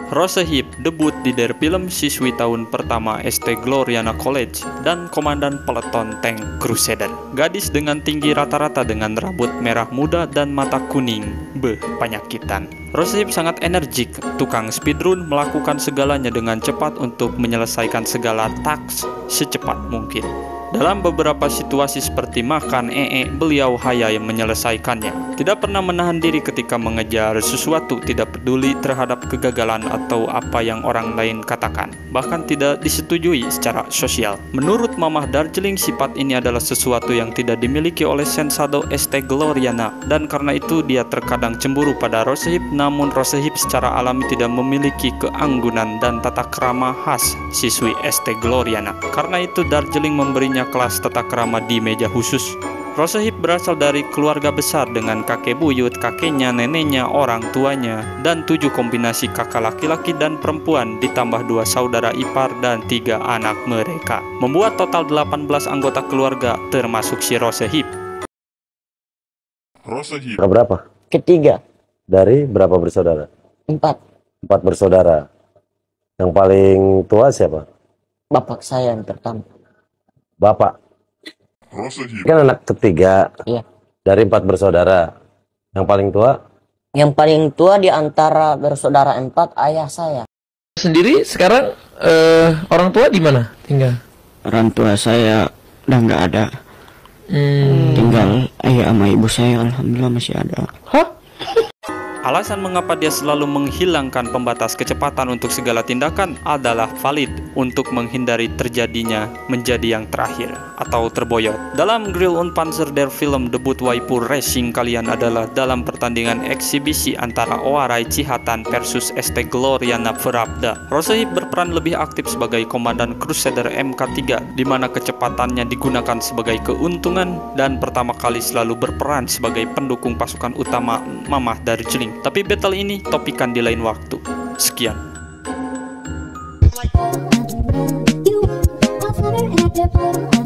Rossahip debut di dari film siswi tahun pertama ST Gloriana College dan komandan peleton tank Crusader. Gadis dengan tinggi rata-rata dengan rambut merah muda dan mata kuning. Penyakitan. Rossahip sangat energik, tukang speedrun, melakukan segalanya dengan cepat untuk menyelesaikan segala tasks secepat mungkin. Dalam beberapa situasi seperti makan, beliau hayai menyelesaikannya. Tidak pernah menahan diri ketika mengejar sesuatu, tidak peduli terhadap kegagalan atau apa yang orang lain katakan. Bahkan tidak disetujui secara sosial. Menurut Mamah Darjeeling, sifat ini adalah sesuatu yang tidak dimiliki oleh Sensado ST Gloriana. Dan karena itu dia terkadang cemburu pada Rossahip, namun Rossahip secara alami tidak memiliki keanggunan dan tata krama khas siswi ST Gloriana. Karena itu Darjeeling memberinya kelas tata krama di meja khusus. Rossahip berasal dari keluarga besar dengan kakek buyut, kakeknya, neneknya, orang tuanya, dan 7 kombinasi kakak laki-laki dan perempuan ditambah 2 saudara ipar dan 3 anak mereka. Membuat total 18 anggota keluarga termasuk si Rossahip. Rossahip Berapa? Ketiga. Dari berapa bersaudara? 4. 4 bersaudara. Yang paling tua siapa? Bapak saya yang pertama. Bapak. Rossahip Kan anak ketiga. Iya. Dari 4 bersaudara. Yang paling tua? Yang paling tua di antara bersaudara 4 ayah saya. Sendiri sekarang orang tua di mana tinggal? Orang tua saya udah nggak ada. Tinggal ayah sama ibu saya, alhamdulillah masih ada. Hah? Alasan mengapa dia selalu menghilangkan pembatas kecepatan untuk segala tindakan adalah valid untuk menghindari terjadinya menjadi yang terakhir atau terboyot. Dalam Grill und Panzer der film debut Waipur Racing kalian adalah dalam pertandingan eksibisi antara Oarai Cihatan versus ST Gloriana Verabda. Rossahip berperan lebih aktif sebagai komandan Crusader MK3 di mana kecepatannya digunakan sebagai keuntungan dan pertama kali selalu berperan sebagai pendukung pasukan utama Mamah Darjeeling. Tapi battle ini topikan di lain waktu. Sekian. You, I'll never have to put